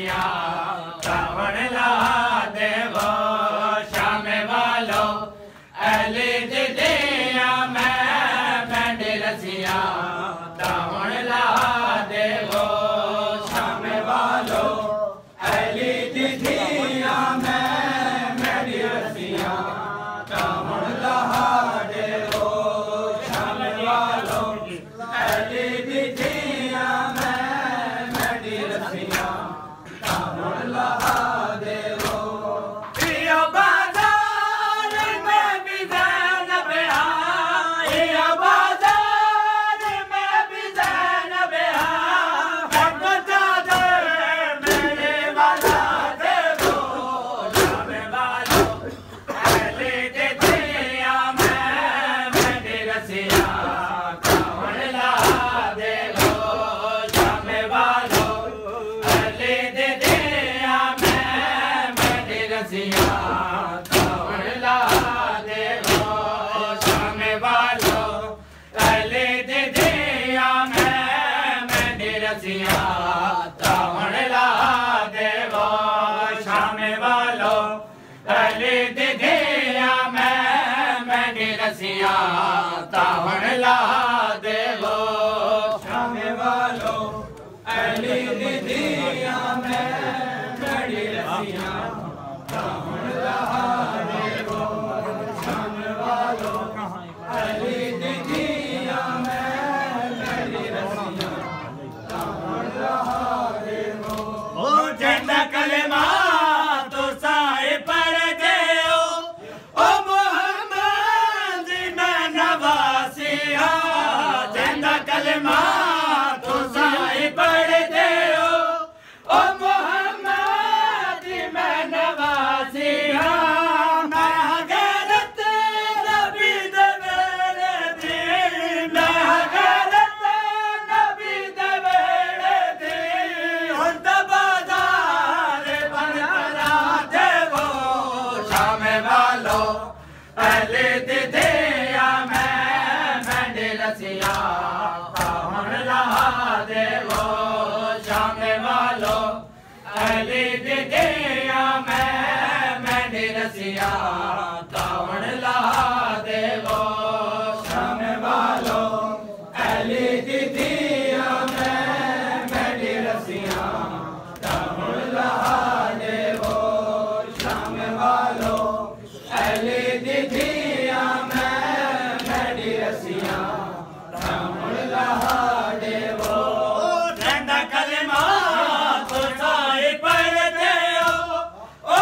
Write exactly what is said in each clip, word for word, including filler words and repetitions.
रसिया तावण ला देवो शाम वालो अली दिया मैं मेंढी रसिया तावण ला देवो शाम वालो अली दिया मैं मेंढी रसिया तावण ला देवो शाम वालो अली दिया मैं मेंढी रसिया तावण ला देवो पियो बाजार में भी ज़ैनब आई या बाजार में भी ज़ैनब आई हक चादर मेरे वाला देवो शाम वालो अली दिया मैं मेंढी रसिया तावण ला देवो शाम वालो अली दिया मैं मेंढी रसिया तावण ला देवो शाम वालो अली दिया मैं मेंढी रसिया तावण ला देवो शाम वालो अली दिया मैं मेंढी रसिया तावण ला देवो शाम वालो अली दिया मैं मेंढी रसिया तावण ला देवो शाम वालो अली दिया मैं मेंढी रसिया तावण ला देवो ओ झंडा कलमा तो साए पढ़ गयो ओ मोहम्मद मैं नवासिया झंडा कलमा तो साए पढ़ गयो ओ मोहम्मद मैं नवासिया मैं गैरत नबी दे वेले दी मैं गैरत नबी दे वेले दी हुन ता बाजार बन करा देवो शाम वालो अली दिया मैं मेंढी रसिया तावण ला देवो शाम वालो अली दिया मैं मेंढी रसिया तावण ला देवो शाम वालो अली दिया मैं मेंढी रसिया तावण ला देवो शाम वालो अली दिया मैं मेंढी रसिया तावण ला देवो झंडा कलमा तो साए पढ़ देओ ओ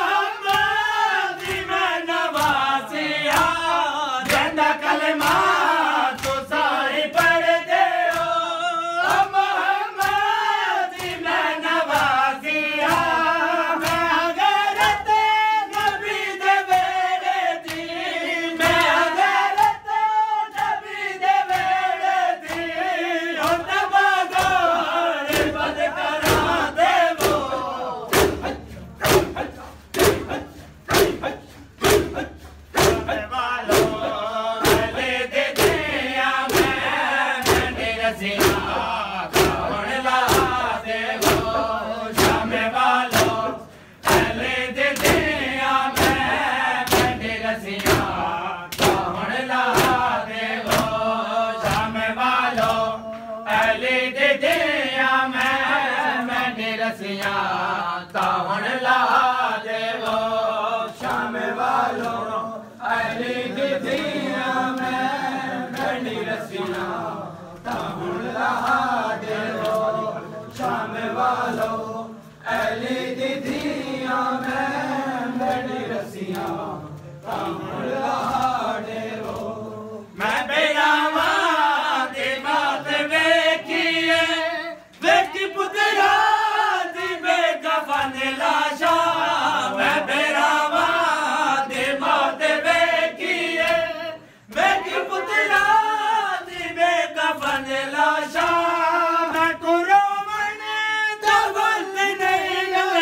मोहम्मद मैं नवासिया झंडा कलमा तो साए पढ़ देओ ओ मोहम्मद मैं नवासिया मैं गैरत नबी दे वेले दी मैं गैरत नबी दे वेले दी हुन ता बाजार बद करा देवो वालो अली दिया मैं मेंढी रसिया तावण ला देवो शाम वालो अली दिया मैं मेंढी रसिया तावण ला देवो शाम वालो अली दिया मैं मेंढी रसिया तावण ला देवो शाम वालो अली दिया मैं मेंढी रसिया तावण ला देवो शाम वालो अली दिया मैं मेंढी रसिया तावण ला देवो मैं बेरावा दे बात वेखिए वेखी पुतरा दी बेकफन लाशा मैं बेरावा दे बात वेखिए वेखी पुतरा दी बेकफन लाशा मैं कुरान दा वक्त नहीं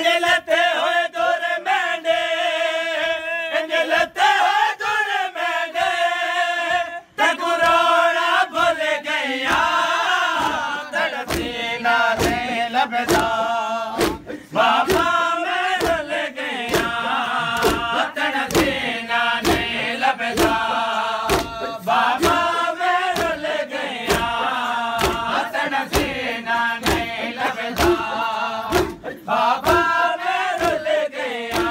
इंज लते होए दूर मेंढे इंज लते होए दूर मेंढे तकू रोना भूल गया तड़सीना नहीं लभदा बाबा मैं रुल गया तड़सीना नहीं लभदा बाबा मैं रुल गया तड़सीना नहीं लभदा बाबा मैं रुल गया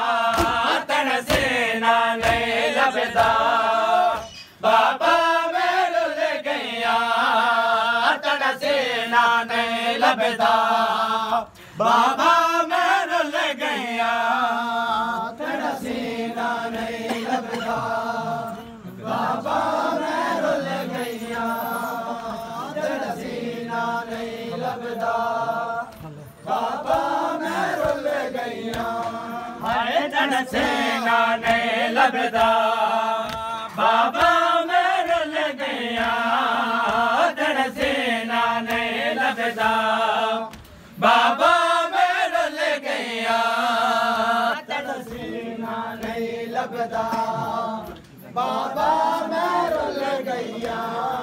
तड़सीना नहीं लभदा बाबा मैं रुल गया तड़सीना नहीं लभदा बाबा मैं रुल गया तड़सीना नहीं लभदा बाबा मैं रुल गया तड़सीना नहीं लभदा बाबा मैं रुल गया हाय तड़सीना नहीं लभदा बाबा मैं रुल गया तड़सीना नहीं लभदा बाबा मैं रुल गया तड़सीना नहीं लभदा बाबा मैं रुल गया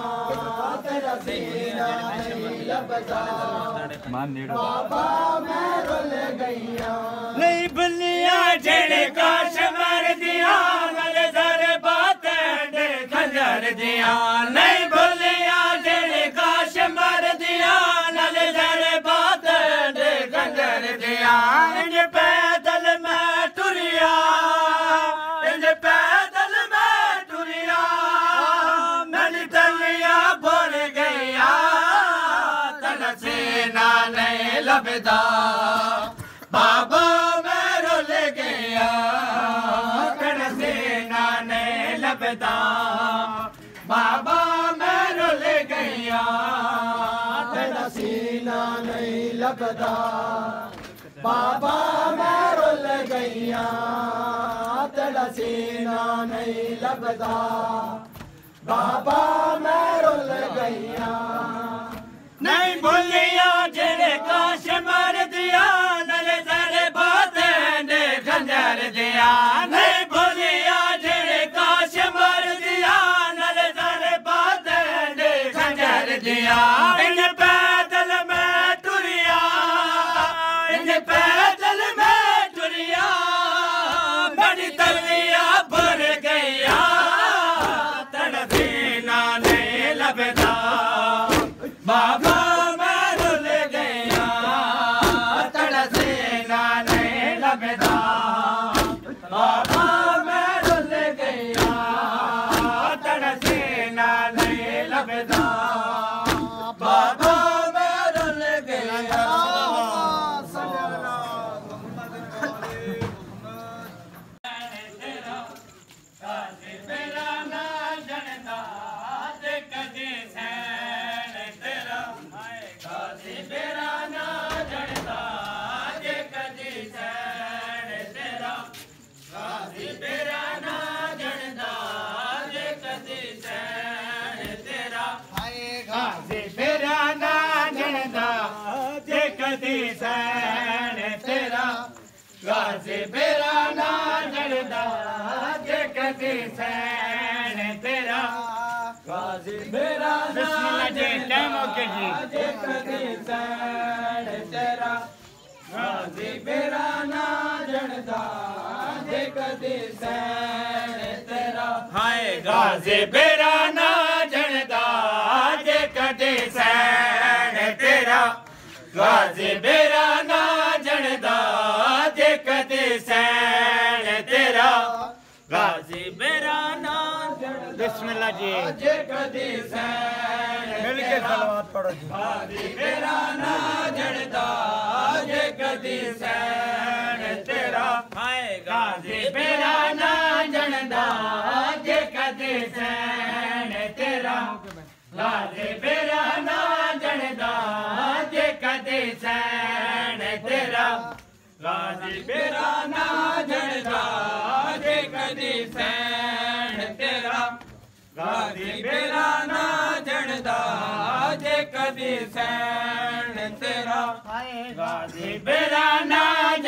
तड़सीना नहीं लभदा बाबा मैं रुल गया नहीं भुलिया जेड़े काश मर दिया नल दर बातें दे खंजर दिया नहीं भुलिया जेड़े काश मर दिया नल दर बातें दे खंजर दिया इंज पैदल मैं टुरिया इंज पैदल मैं टुरिया मेरी तलिया भर गया तड़सीना नहीं लभदा बाबा मैं रुल गया तड़सीना नहीं लभदा बाबा मैं रुल गया तड़सीना नहीं लभदा बाबा मैं रुल गया तड़सीना नहीं लभदा बाबा मैं रुल गया नहीं भूलिया जेड़े काश मर दिया नल दर बातें दे खंजर दिया नहीं भूलिया जेड़े काश मर दिया नल दर बातें दे खंजर दिया इंज पैदल मैं टुरिया इंज पैदल मैं टुरिया बड़ी तलिया भर गया तड़सीना नहीं लभदा बाबा मैं रुल गया तड़सीना नहीं लभदा बाबा मैं रुल गया तड़सीना नहीं लभदा बाबा मैं रुल गया मेरा ना जनता कदी सैन तेरा काजी मेरा ना जनता जे कदी सैन तेरा काजी मेरा ना जनता जे कदी सैन तेरा काजी मेरा ना जनता जे कदी सैन तेरा काजी मेरा ना जनता जे कदी सैन तेरा काजी मेरा ना जे कदी सैन तेरा काजी मेरा ना जनता जे कदी सैन तेरा हाय गाजी मेरा ना जनता जे कदी सैन तेरा गाजी मेरा ना जनता जे कदी सैन तेरा गाजी मेरा ना बिस्मिल्लाह जी जे कदी सैन मिल के सलावत पढ़ो जी गाजी मेरा ना जनता जे कदी सैन तेरा हाय गाजी मेरा ना जनता जे कदी सैन तेरा गाजी मेरा ना जनता जे कदी सैन तेरा गाजी मेरा ना जनता जे कदी सैन तेरा गाजी मेरा ना जनता जे कदी सैन तेरा गाजी मेरा ना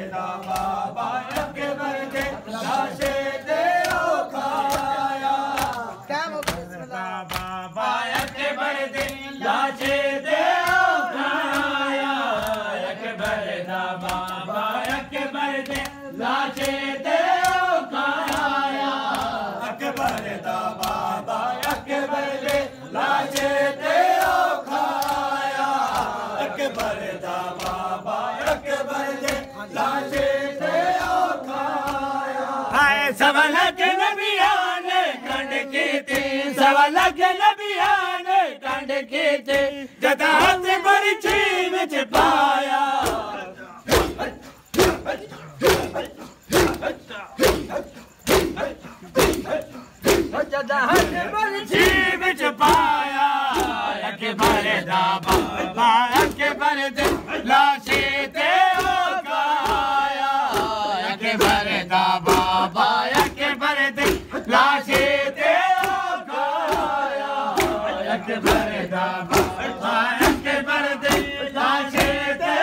लाशे ते खाया अकबर दा बाबा अकबर दे लाशे ते खाया हाय सवा लख नबिया ने कंड की थी सवा लख नबिया ने कंड की थी जदा हाथ बरछी विच पाया जदा हाथ बरछी विच पाया अकबर दा बाबा अकबर दे लाशे ते खाया अकबर दा बाबा अकबर दे लाशे ते खाया अकबर दा बाबा अकबर दे लाशे ते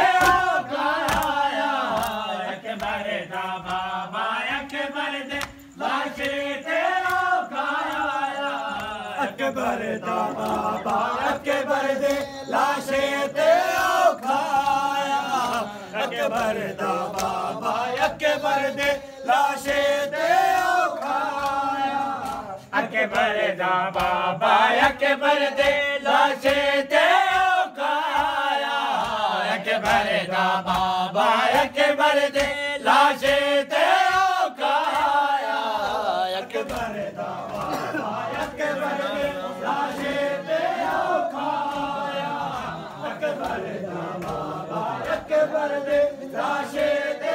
खाया अकबर दा बाबा अकबर दे लाशे ते खाया अकबर दा बाबा अकबर दे लाशे ते खाया अकबर दा बाबा अकबर दे लाशे ते खाया अकबर दा बाबा अकबर दे लाशे ते खाया अकबर दा बाबा अकबर दे लाशे ते खाया अकबर दा बाबा अकबर दे लाशे ते खाया अकबर दा बाबा अकबर दे लाशे ते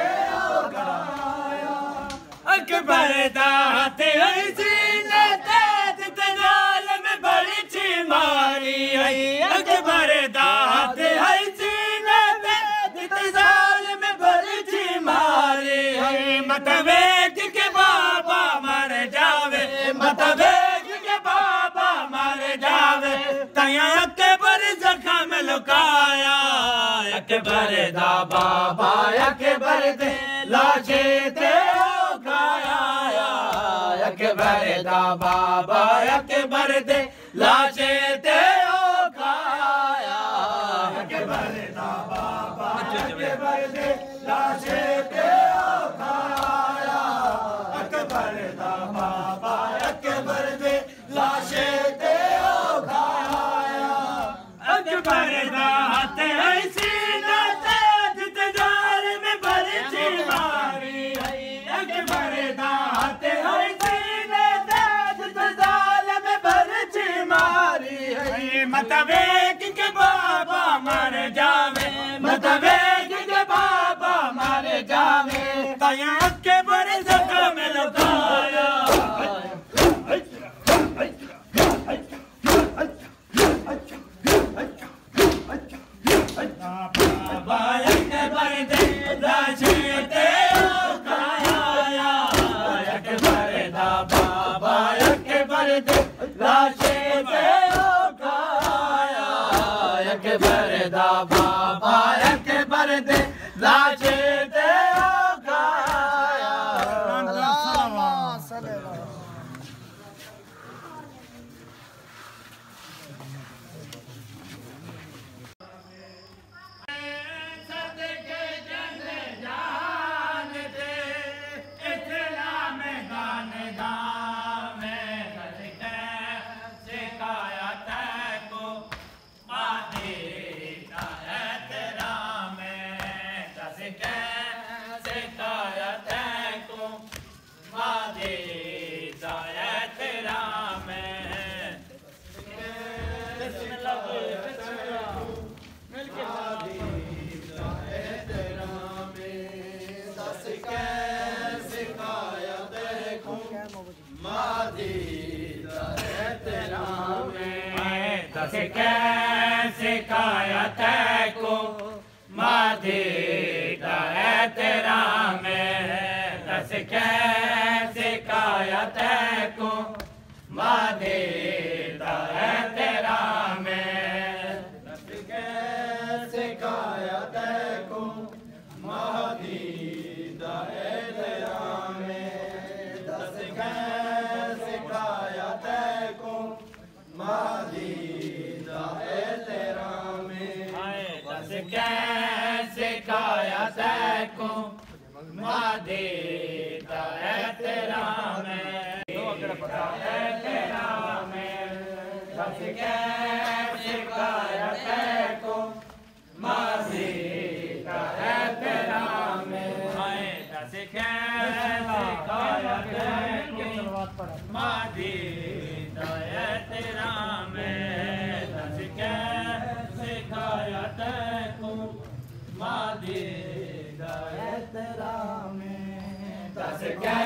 खाया अकबर दा ते सीने ते तनाल में बड़ी ची मारी आई अकबर दा ते सीने ते तनाल में बड़ी ची मारी आई मत वेख के बाबा मर जावे मत वेख के बाबा मर जावे तया अकबर जख्म लुकाया अकबर दा बाबा अकबर दे लाशे ते खाया अकबर दा बाबा अकबर दे लाशे ते खाया अकबर दा बाबा अकबर दे लाशे ते खाया अकबर दा बाबा अकबर दे लाशे ते खाया अकबर दा ते सीना ते तजार में बरछी मारी अकबर दा ते सीने ते तजार में बरछी मारी मत वेख के बाबा मर जावे मत वेख के बाबा मर जावे तया अकबर जख्म लुकाया बाबा अकबर दे लाशे ते खाया अकबर दा बाबा अकबर दे लाशे ते खाया अकबर दा बाबा अकबर दे लाशे ते खाया कैसे काया तैको माधे तेरा में दस कैसे काया तैको माधे तेरा में दस कैसे काया तैको माधी तेरा में दस कैसे काया तैको माधी कैसे काया तैको माधे तेरा में तेरा में शिकायत को माजी का एहतराम है दस के शिकायत को माजी का एहतराम है दस के शिकायत को माजी का एहतराम दस के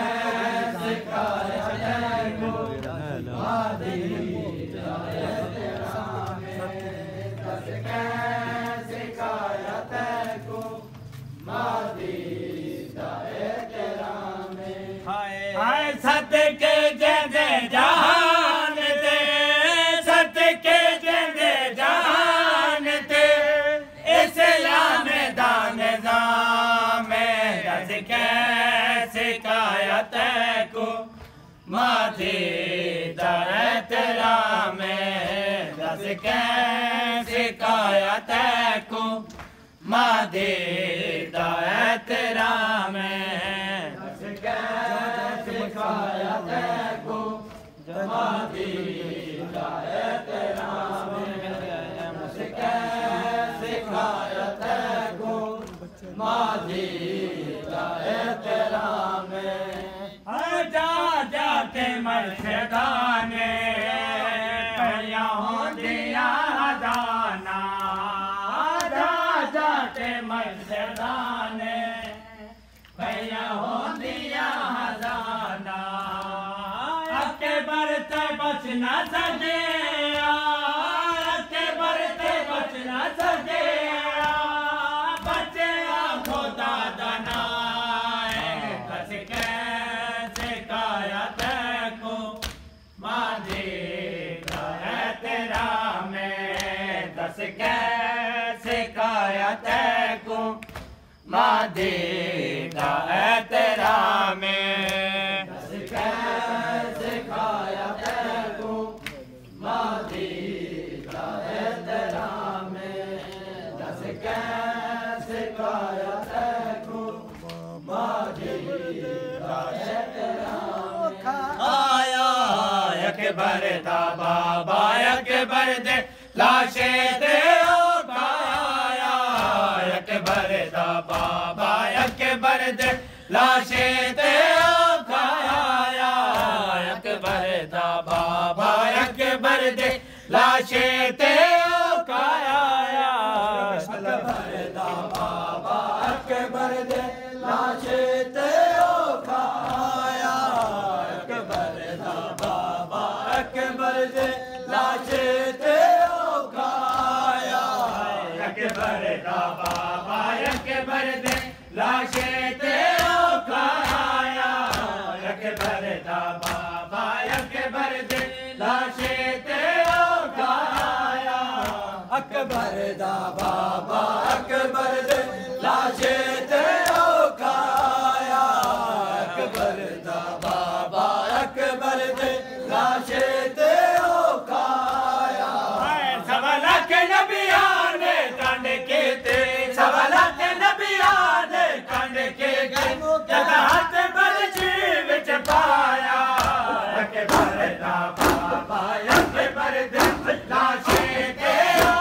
शिकायत को माजी का एहतराम दस के शिकायत को माजी का एहतराम हाय सत्य के जंदे जहान दे सत्य के जंदे जहान दे इस्लाम दान जाम दस के शिकायत को माजी का एहतराम दस के शिकायत को माजी का एहतराम दस के शिकायत को माजी का एहतराम दस के शिकायत को माजी का एहतराम जा जाते मर्शदाने यहूदिया दाना जा जाते मर्शदाने यहूदिया दाना अके बरते बच न सके अके बरते बच न सके बचे खुदा दना दस के शिकायत को माजी का एहतराम दस के शिकायत को माजी का एहतराम दस के शिकायत को माजी का एहतराम दस के शिकायत को माजी का एहतराम आया अकबर दा बाबा अकबर दे लाशे दे आया अकबर दा बाबा अकबर दे लाशे दे आया अकबर दा बाबा अकबर दे लाशे दे आया अकबर दा बाबा अकबर दे लाशे दे आया अकबर दा बाबा अकबर दे लाशे दे आया अकबर दा बाबा अकबर दे लाशे दे आया अकबर दा बाबा अकबर दे लाशे दे आया अकबर दा बाबा अकबर दे लाशे दे आया अकबर दा बाबा अकबर दे लाशे दे आया सवाल के नबिया ने कंड के ते सवाल के नबिया ने कंड के जद हाथ बरछी विच पाया अकबर दा बाबा अकबर दे लाशे दे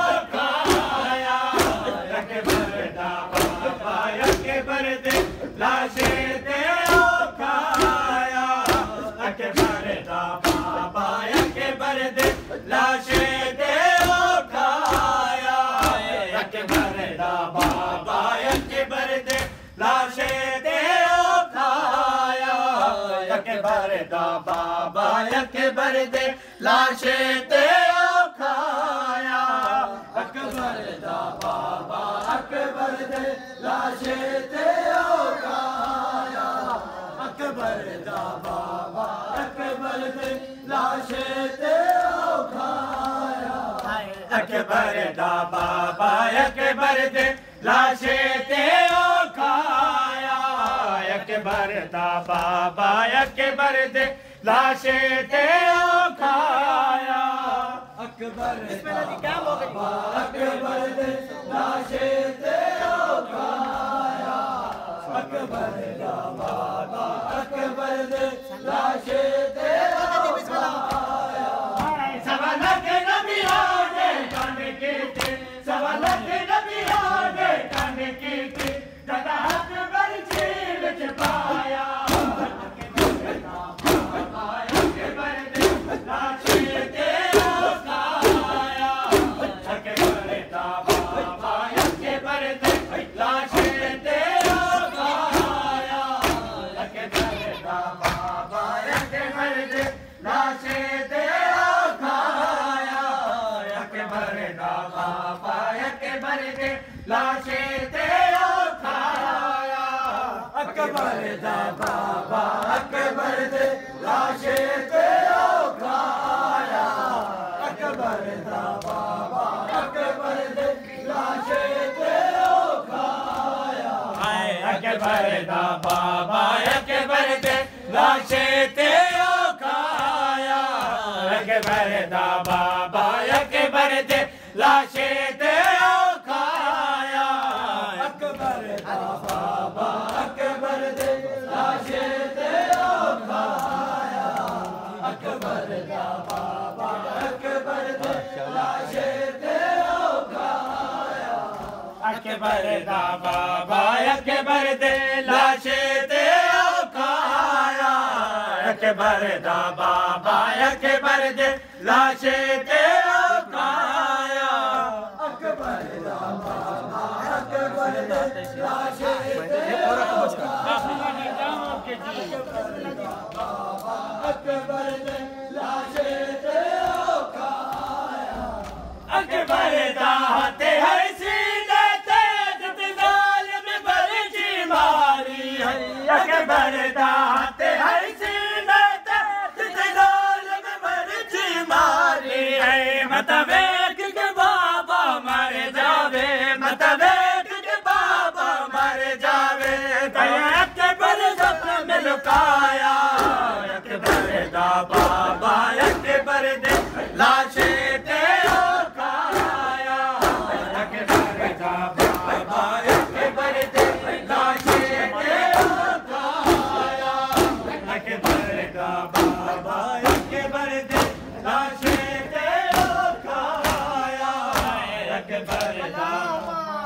आया अकबर दा बाबा अकबर दे लाशे दे आया अकबर दा बाबा अकबर दे लाशे दे आया अकबर दा बाबा अकबर दे लाशे दे आया अकबर दा बाबा अकबर दे लाशे दे आया अकबर दा बाबा अकबर दे लाशे दे आया अकबर दा बाबा अकबर दे लाशे दे आया अकबर दा बाबा अकबर दे लाशे दे आया अकबर दा बाबा अकबर दे लाशे दे आया अकबर दा बाबा अकबर दे लाशे दे आया अकबर दा बाबा अकबर दे लाशे दे आया सवाल के नबिया दा बाबा अकबर दे लाशे ते खाया अकबर दा बाबा अकबर दे लाशे ते खाया अकबर दा बाबा अकबर दे लाशे ते खाया अकबर दा बाबा अकबर दे लाशे ते खाया अकबर दा बाबा अकबर दे लाशे ते खाया अकबर दा बाबा अकबर दे लाशे ते खाया अकबर दा बाबा अकबर दे लाशे ते खाया अकबर दा बाबा अकबर दे लाशे ते खाया अकबर दा बाबा अकबर दे लाशे ते खाया अकबर दा बाबा अकबर दे लाशे ते अकबर दे लाशे ते खाया अकबर दा ते हर सीने ते जित जालिम बरजी मारी है अकबर दा ते हर सीने ते जित जालिम बरजी मारी है मत वेख के बाबा मर जावे मत वेख के बाबा मर जावे अकबर सपन में लुकाया अकबर दा बाबा अकबर दे लाशे ते खाया अकबर दा बाबा अकबर दे लाशे ते खाया अकबर दा बाबा अकबर दे लाशे ते खाया अकबर दा